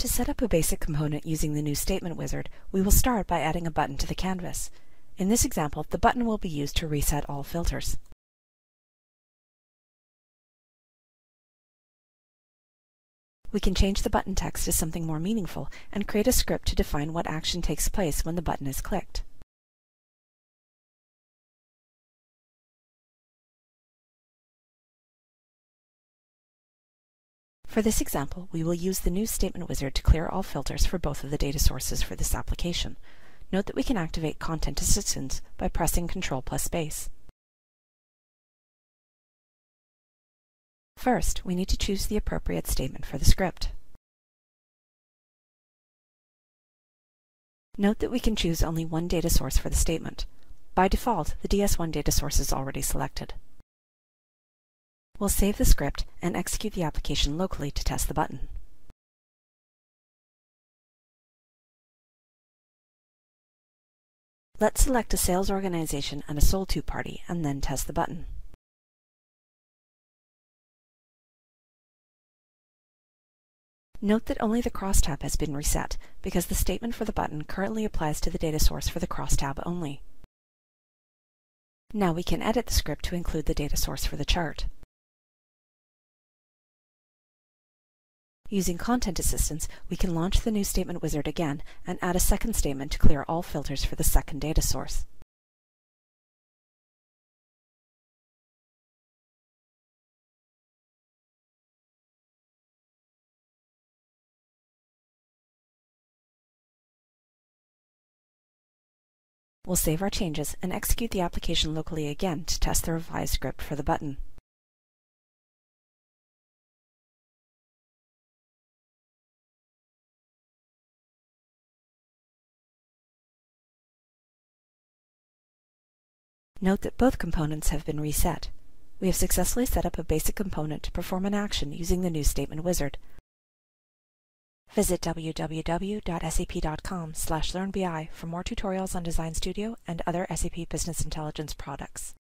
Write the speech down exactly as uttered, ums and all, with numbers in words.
To set up a basic component using the new statement wizard, we will start by adding a button to the canvas. In this example, the button will be used to reset all filters. We can change the button text to something more meaningful and create a script to define what action takes place when the button is clicked. For this example, we will use the new statement wizard to clear all filters for both of the data sources for this application. Note that we can activate Content Assistance by pressing Control plus Space. First, we need to choose the appropriate statement for the script. Note that we can choose only one data source for the statement. By default, the D S one data source is already selected. We'll save the script and execute the application locally to test the button. Let's select a sales organization and a sold to party and then test the button. Note that only the crosstab has been reset because the statement for the button currently applies to the data source for the crosstab only. Now we can edit the script to include the data source for the chart. Using Content Assistance, we can launch the new statement wizard again and add a second statement to clear all filters for the second data source. We'll save our changes and execute the application locally again to test the revised script for the button. Note that both components have been reset. We have successfully set up a basic component to perform an action using the new statement wizard. Visit w w w dot s a p dot com slash learn b i for more tutorials on Design Studio and other S A P Business Intelligence products.